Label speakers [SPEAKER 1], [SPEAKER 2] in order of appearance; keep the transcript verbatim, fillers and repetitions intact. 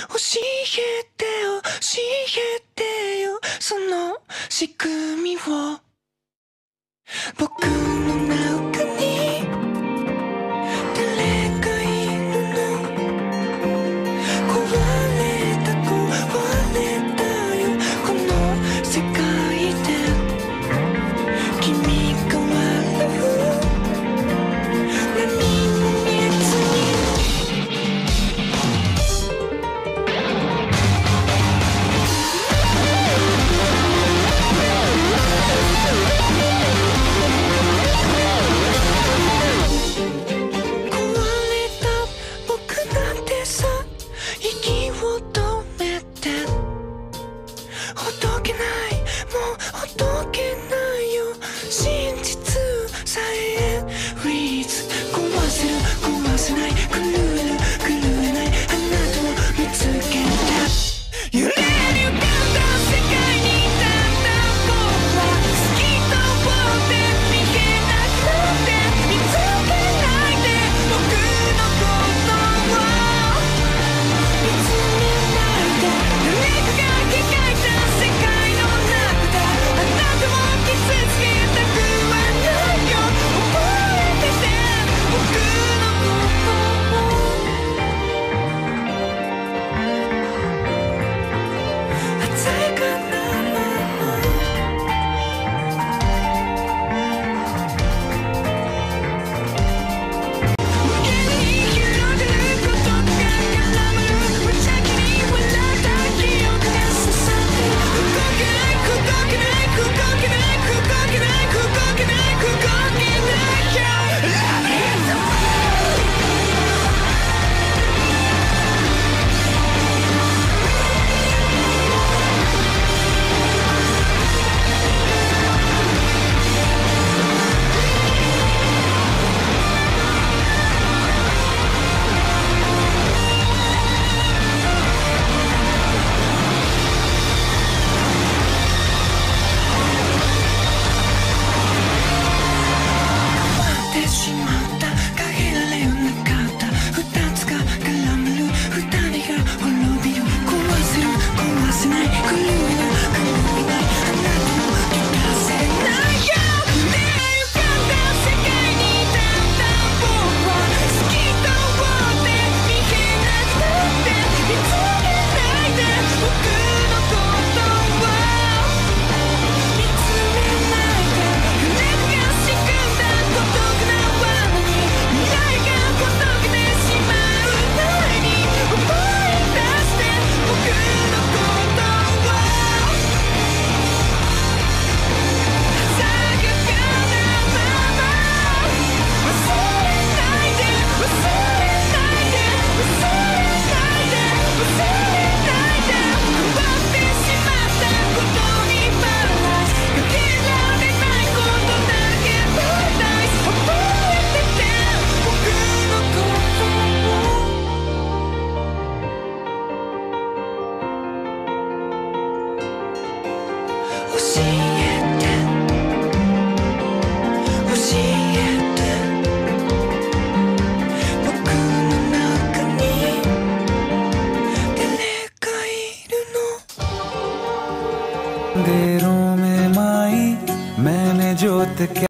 [SPEAKER 1] えて教えてよその仕組みを僕の中に誰かいるの壊れた壊れたよこの世界で君が笑う何も見えずにほどけないもうほどけないよ真実さえフリーズ壊せる壊せない狂える狂えないあなたを見つけた揺れる浮かんだ世界にだんだん僕は透き通って見えなくなって見つけないで僕のことを見つめないで誰かが描いた世界の中であなたも傷つけたくはないよ覚えてて僕のことを鮮やかなまま無限に広がることが絡む無邪気に笑った記憶が刺さって動けない動けない動けない動けない動けない動けないよ Love is the world 終わってしまった限られなかった二つが絡まる二人が滅びる壊せる壊せない狂える狂えないあなたを聞かせないよねえ浮かんだ世界にだんだん僕は透き通って見えなくなって見つけないで僕のことを見つめないで誰かが仕組んだ孤独な罠に未来がほどけてしまう前に思い出して僕のことを鮮やかなまま忘れないで忘れないで忘れないで忘れないで奪ってしまったことにパラダイスかけられないことだけパラダイス覚えてて僕のことを教えて教えて僕の中に誰かいるの
[SPEAKER 2] अंधेरों में माई मैंने जोत क्या